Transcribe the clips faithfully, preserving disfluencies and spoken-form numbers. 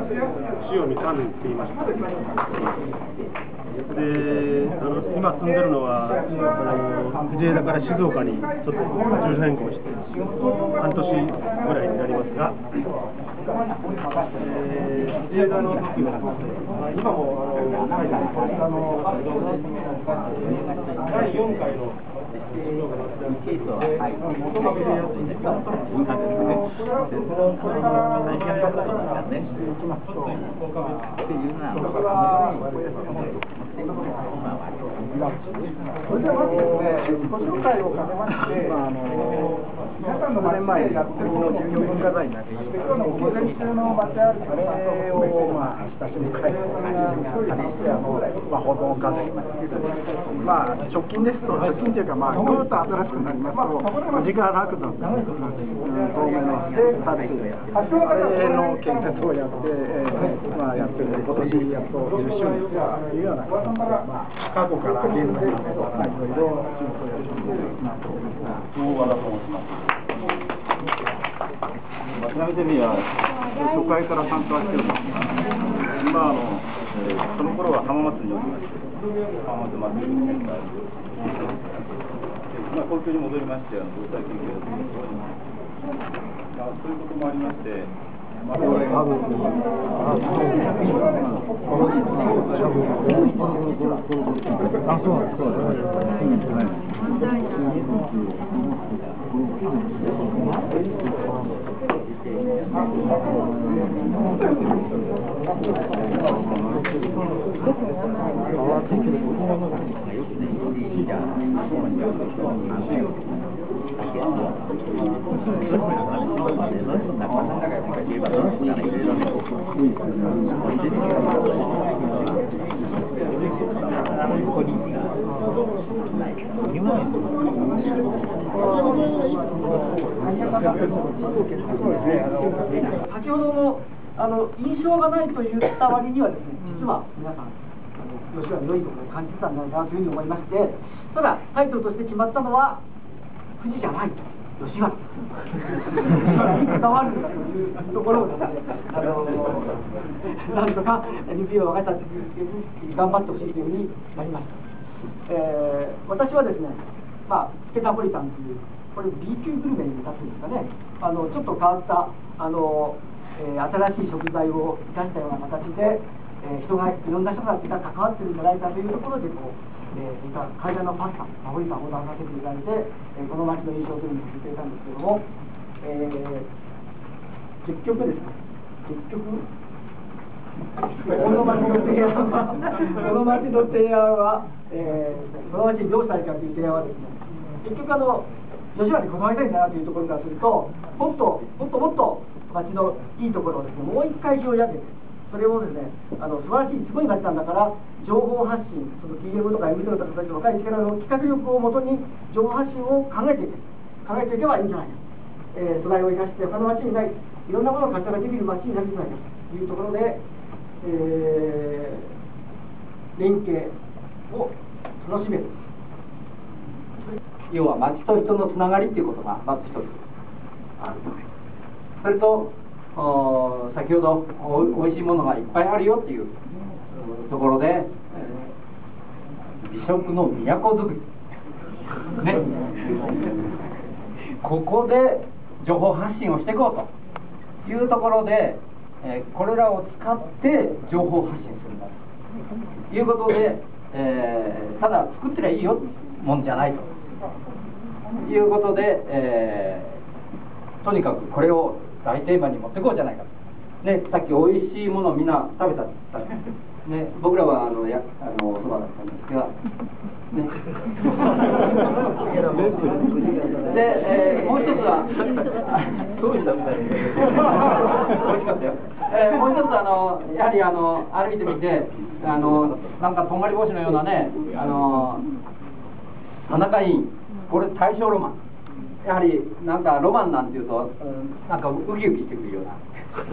塩見丹って言いました。で、あの今住んでるのはあの藤枝から静岡にちょっと住所変更して半年ぐらいになりますが、えー、藤枝の時は今もあのだいよんかいのケースは、はい、元々でやっていたこれから大変なことになっていきますと、っていうのは、それではまずですね、自己紹介を兼ねまして、あの皆さんのごねんまえやってるの重要文化財になっていて、今日の午前中の街歩き、あれを、まあ、親しみ会を借りして、あの、まあ、保存課で、まあ、直近ですと、直近というか、まあ、ぐーっと新しくなりますと、時間楽だったんですけど、透明ので、タッチで、あれの建設をやって、えー、まあ、やってる、今年やっとじゅっしゅうねんというような形で、まあ、過去から現在まで、いろいろ仕事をやってます。大和田と申します。町並テレビは初回から参加してるんですが、今あの、えー、その頃は浜松におりまして、浜松祭りセンターに、まあ、東京に戻りまして、あの防災研究を続けております。まあ、そういうこともありまして、まあ、これがあるんですが、あ、そう先ほどのあの印象がないと言った割にはですね、実は皆さん、吉原の良いところを感じてたんだなというふうに思いまして、ただタイトルとして決まったのは富士じゃないと。吉原吉原に伝わるんだというところをですね、あのなんとか エヌピーオー の若い人たちに頑張ってほしいというふうになりました。えー、私はですね、まあ、スケタポリタンという、これ B 級グルメに立つんですかね、あのちょっと変わったあの、えー、新しい食材を生かしたような形で、えー、人がいろんな人が関わってるんじゃないかというところでこう、えー、階段のパスタ、ナポリタンを出させていただいて、えー、この町の印象というのを聞いていたんですけれども、えー、結局ですね、結局、この町の提案は、この町の提案は、えー、この町にどうしたいかという提案はですね、結局あの、吉原にこだわりたいんだなというところからすると、もっともっともっと町のいいところをですね、もう一回上げて、それをですね、あの素晴らしい、すごい町なんだから、情報発信、その ティーエム とか エムティー とか若い力の企画力をもとに、情報発信を考えていけ、考えていけばいいんじゃないか、えー、素材を生かして、他の町にない、いろんなものを活用ができる町になるんじゃないかというところで、えー、連携を楽しめる。要は町と人のつながりということがまず一つある。それと先ほどおいしいものがいっぱいあるよっていうところで、えー、美食の都づくり、ね、ここで情報発信をしていこうというところで、えー、これらを使って情報発信するんだということで、えー、ただ作ってりゃいいよもんじゃないということで、えー、とにかくこれを大テーマに持っていこうじゃないかと、ね、さっきおいしいものをみんな食べたって言った、ね、僕らはあのやあのそばだったんですが、ね、で、えー、もう一つはそうしたみたいで美味しかったよ、えー、もう一つあのやはりあの歩いてみてあのなんかとんがり帽子のようなね、あの田中委員、これ大正ロマン、やはりなんかロマンなんていうと、うん、なんかウキウキしてくるような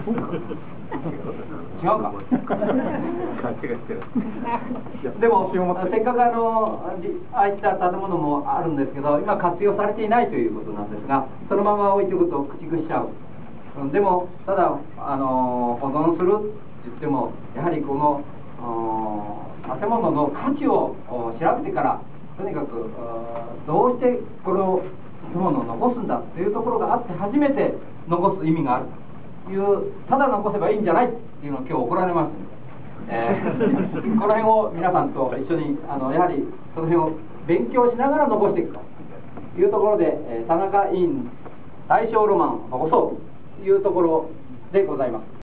違うかでもせっかくあのああいった建物もあるんですけど、今活用されていないということなんですが、そのまま置いておくと駆逐しちゃう、 でもただあの保存するって言ってもやはりこの建物の価値を調べてからとにかくどうしてこれを建物を残すんだというところがあって初めて残す意味があるというただ残せばいいんじゃないっていうのを今日怒られます、えー、この辺を皆さんと一緒にあのやはりその辺を勉強しながら残していくというところで、えー、田中委員大正ロマンを残そうというところでございます。